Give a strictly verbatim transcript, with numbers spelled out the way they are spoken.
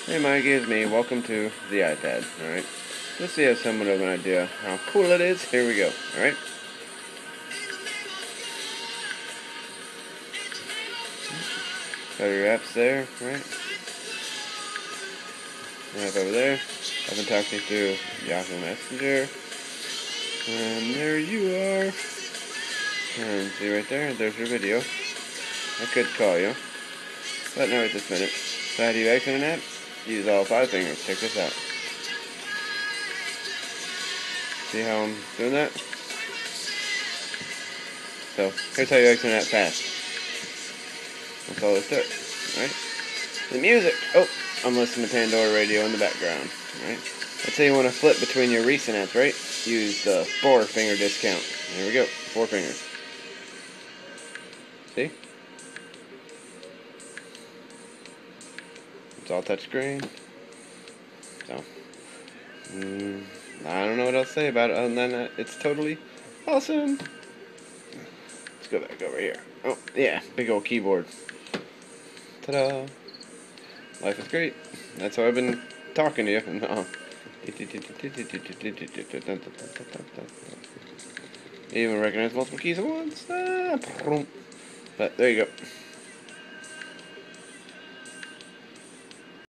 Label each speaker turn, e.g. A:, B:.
A: Hey Mike, it's me. Welcome to the iPad, alright? Let's see how somewhat of an idea how cool it is. Here we go, alright? Got your apps there, right? App over there. I've been talking through Yahoo Messenger. And there you are. And see right there, there's your video. I could call you, but not right this minute. So how do you exit an app? Use all five fingers. Check this out. See how I'm doing that? So, here's how you exit an app fast. That's all there's to it, right? The music. Oh, I'm listening to Pandora radio in the background, right? Let's say you want to flip between your recent apps, right? Use the four finger discount. There we go, four fingers. See? It's all touchscreen. So, mm, I don't know what else to say about it other than that it's totally awesome. Let's go back over here. Oh, yeah, big old keyboard. Ta-da! Life is great. That's why I've been talking to you. No. Even recognize multiple keys at once. Ah, but there you go.